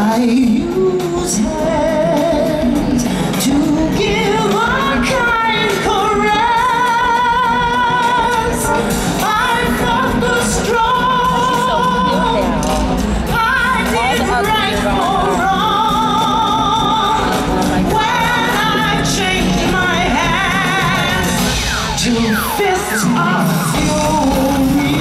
I use hands to give a kind caress. I felt the strong. I did right for wrong when I changed my hands to fists of fury.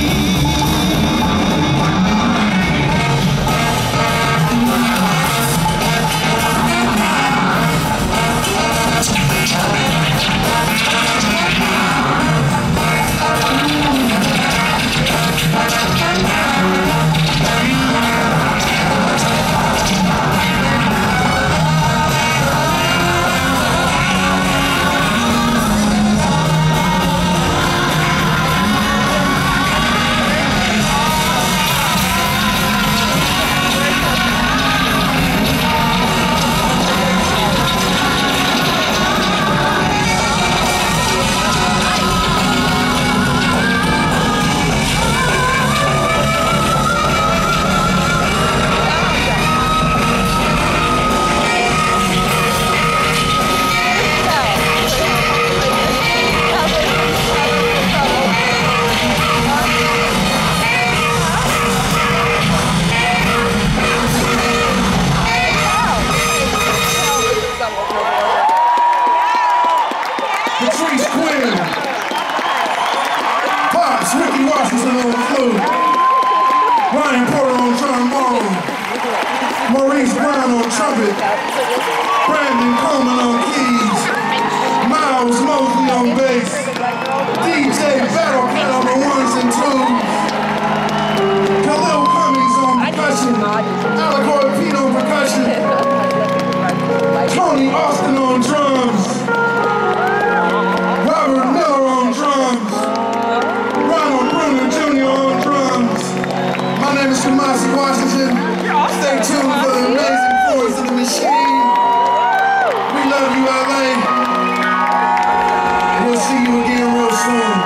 Washington on flute, Ryan Porter on trombone, Maurice Brown on trumpet, Brandon Coleman on keys, Miles Mosley on bass, DJ Battlecat on the ones and twos, Khalil Cummings on percussion, Alec Pete on percussion, Tony Austin on drums, Robert Miller on drums, my name is Kamasi Washington. Stay tuned for the amazing Florence and The Machine. We love you, LA. We'll see you again real soon.